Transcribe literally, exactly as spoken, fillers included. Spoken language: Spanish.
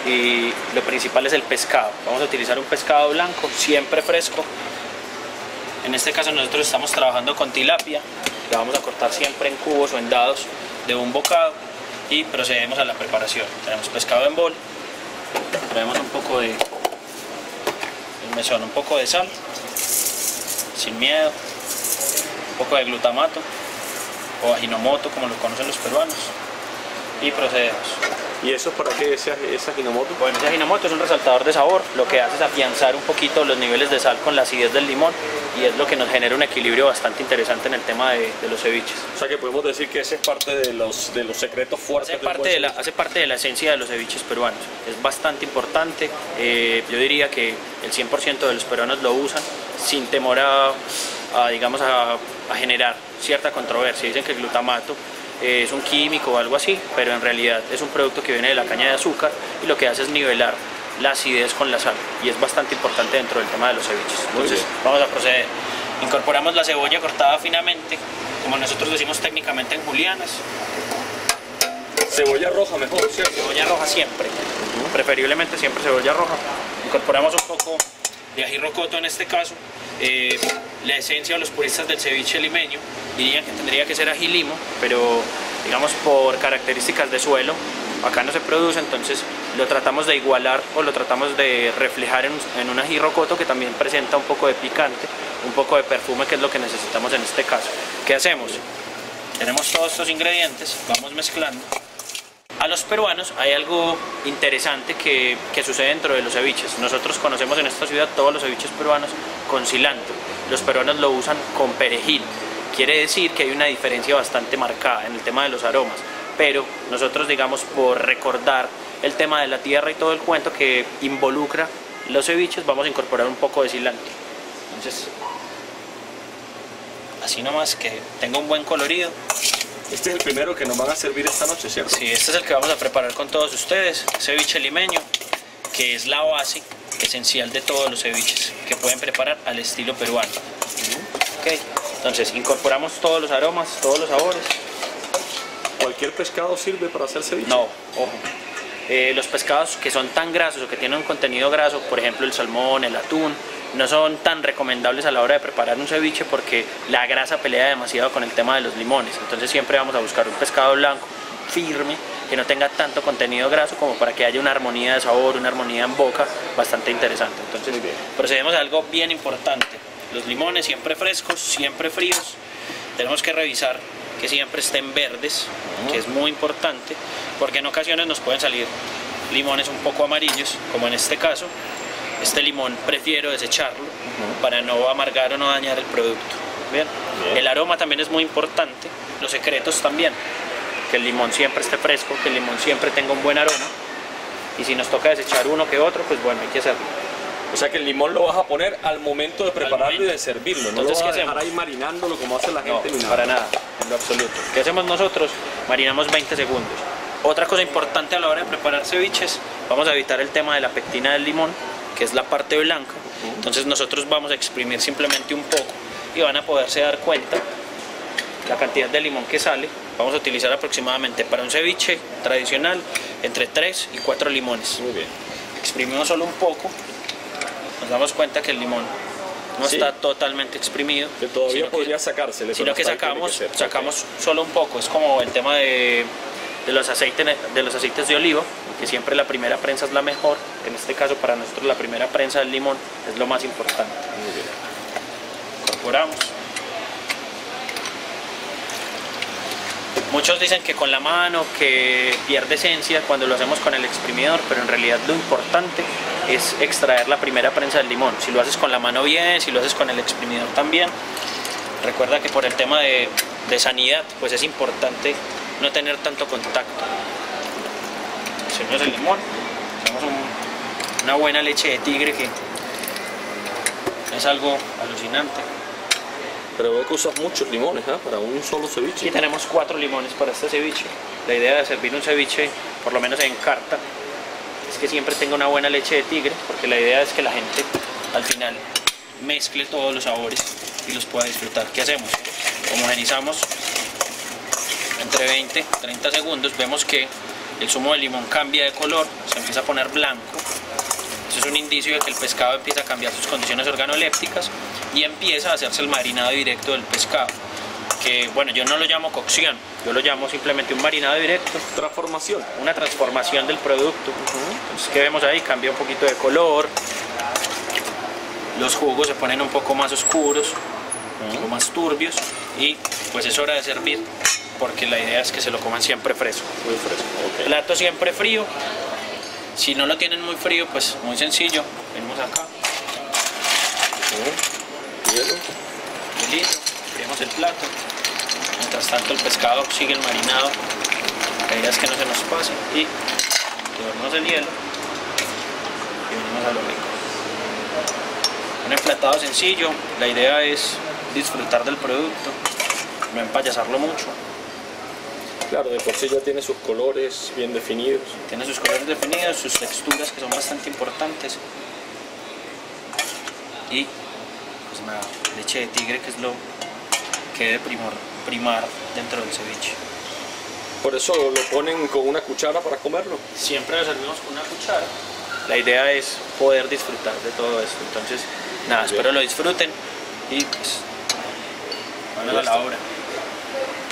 y lo principal es el pescado. Vamos a utilizar un pescado blanco, siempre fresco. En este caso nosotros estamos trabajando con tilapia, la vamos a cortar siempre en cubos o en dados de un bocado y procedemos a la preparación. Tenemos pescado en bol, traemos un poco de el mesón, un poco de sal, sin miedo, un poco de glutamato o ajinomoto como lo conocen los peruanos y procedemos. ¿Y eso para qué ese, ese ajinomoto? Bueno, ese ajinomoto es un resaltador de sabor, lo que hace es afianzar un poquito los niveles de sal con la acidez del limón y es lo que nos genera un equilibrio bastante interesante en el tema de, de los ceviches. O sea que podemos decir que ese es parte de los, de los secretos fuertes. Hace parte, de la, hace parte de la esencia de los ceviches peruanos, es bastante importante, eh, yo diría que el cien por ciento de los peruanos lo usan sin temor a, a digamos, a, a generar cierta controversia. Dicen que el glutamato es un químico o algo así, pero en realidad es un producto que viene de la caña de azúcar y lo que hace es nivelar la acidez con la sal y es bastante importante dentro del tema de los ceviches. Entonces vamos a proceder. Incorporamos la cebolla cortada finamente, como nosotros decimos técnicamente en julianas. Cebolla roja mejor, ¿cierto? Cebolla roja siempre, uh-huh. Preferiblemente siempre cebolla roja. Incorporamos un poco de ají rocoto en este caso. Eh, la esencia de los puristas del ceviche limeño dirían que tendría que ser ají limo, pero digamos por características de suelo acá no se produce, entonces lo tratamos de igualar o lo tratamos de reflejar en, en un ají rocoto que también presenta un poco de picante, un poco de perfume, que es lo que necesitamos en este caso. ¿Qué hacemos? Tenemos todos estos ingredientes, vamos mezclando. A los peruanos hay algo interesante que, que sucede dentro de los ceviches. Nosotros conocemos en esta ciudad todos los ceviches peruanos con cilantro. Los peruanos lo usan con perejil. Quiere decir que hay una diferencia bastante marcada en el tema de los aromas. Pero nosotros, digamos, por recordar el tema de la tierra y todo el cuento que involucra los ceviches, vamos a incorporar un poco de cilantro. Entonces, así nomás que tenga un buen colorido. Este es el primero que nos van a servir esta noche, ¿cierto? Sí, este es el que vamos a preparar con todos ustedes, ceviche limeño, que es la base esencial de todos los ceviches que pueden preparar al estilo peruano. Okay. Entonces incorporamos todos los aromas, todos los sabores. ¿Cualquier pescado sirve para hacer ceviche? No, ojo. Eh, los pescados que son tan grasos o que tienen un contenido graso, por ejemplo el salmón, el atún, no son tan recomendables a la hora de preparar un ceviche porque la grasa pelea demasiado con el tema de los limones. Entonces siempre vamos a buscar un pescado blanco, firme, que no tenga tanto contenido graso como para que haya una armonía de sabor, una armonía en boca bastante interesante. Entonces procedemos a algo bien importante. Los limones siempre frescos, siempre fríos. Tenemos que revisar que siempre estén verdes, que es muy importante, porque en ocasiones nos pueden salir limones un poco amarillos, como en este caso. Este limón prefiero desecharlo uh-huh. para no amargar o no dañar el producto. ¿Bien? Bien. El aroma también es muy importante, los secretos también, que el limón siempre esté fresco, que el limón siempre tenga un buen aroma, y si nos toca desechar uno que otro, pues bueno, hay que hacerlo. O sea que el limón lo vas a poner al momento de prepararlo momento. y de servirlo, no Entonces, lo vas ¿qué a dejar hacemos? ahí marinándolo como hace la gente. No, para nada, en lo absoluto. ¿Qué hacemos nosotros? Marinamos veinte segundos. Otra cosa importante a la hora de preparar ceviches, vamos a evitar el tema de la pectina del limón, que es la parte blanca. Entonces nosotros vamos a exprimir simplemente un poco y van a poderse dar cuenta la cantidad de limón que sale. Vamos a utilizar aproximadamente para un ceviche tradicional entre tres y cuatro limones. Muy bien. Exprimimos solo un poco, nos damos cuenta que el limón no sí. está totalmente exprimido. Que todavía podría sacársele. Sino que sacamos, que sacamos okay. solo un poco. Es como el tema de, de, los aceites, de los aceites de oliva, que siempre la primera prensa es la mejor. En este caso para nosotros la primera prensa del limón es lo más importante. Muy bien. Incorporamos. Muchos dicen que con la mano, que pierde esencia cuando lo hacemos con el exprimidor, pero en realidad lo importante es extraer la primera prensa del limón. Si lo haces con la mano bien, si lo haces con el exprimidor también. Recuerda que por el tema de, de sanidad, pues es importante no tener tanto contacto. Hacemos el limón, hacemos un, una buena leche de tigre que es algo alucinante. Pero veo que usas muchos limones, ¿eh? Para un solo ceviche. Aquí tenemos cuatro limones para este ceviche. La idea de servir un ceviche, por lo menos en carta, es que siempre tenga una buena leche de tigre, porque la idea es que la gente al final mezcle todos los sabores y los pueda disfrutar. ¿Qué hacemos? Homogenizamos entre veinte a treinta segundos. Vemos que el zumo de limón cambia de color, se empieza a poner blanco. Eso es un indicio de que el pescado empieza a cambiar sus condiciones organolépticas y empieza a hacerse el marinado directo del pescado. Que bueno, yo no lo llamo cocción, yo lo llamo simplemente un marinado directo. Transformación. Una transformación del producto. Uh-huh. Entonces, ¿qué vemos ahí? Cambia un poquito de color, los jugos se ponen un poco más oscuros, uh-huh. un poco más turbios, y pues es hora de servir, porque la idea es que se lo coman siempre fresco. Muy fresco, okay. Plato siempre frío. Si no lo tienen muy frío, pues muy sencillo. Venimos acá. Uh-huh. Hielo. Hielito. Abrimos el plato. Mientras tanto el pescado sigue el marinado. La idea es que no se nos pase. Y llevamos el hielo. Y venimos a lo rico. Un emplatado sencillo. La idea es disfrutar del producto. No empayasarlo mucho. Claro, de por sí ya tiene sus colores bien definidos. Tiene sus colores definidos, sus texturas que son bastante importantes. Y pues nada, leche de tigre, que es lo que debe primar, primar dentro del ceviche. Por eso lo ponen con una cuchara para comerlo. Siempre lo servimos con una cuchara. La idea es poder disfrutar de todo esto. Entonces, nada, espero lo disfruten y pues, vamos a la obra.